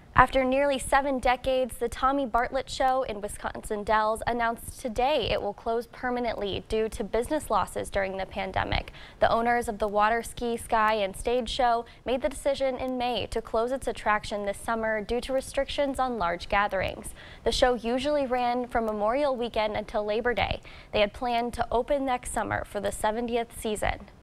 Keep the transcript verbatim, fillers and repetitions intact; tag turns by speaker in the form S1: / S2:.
S1: After nearly seven decades, the Tommy Bartlett Show in Wisconsin Dells announced today it will close permanently due to business losses during the pandemic. The owners of the Water Ski, Sky, and Stage Show made the decision in May to close its attraction this summer due to restrictions on large gatherings. The show usually ran from Memorial Weekend until Labor Day. They had planned to open next summer for the seventieth season.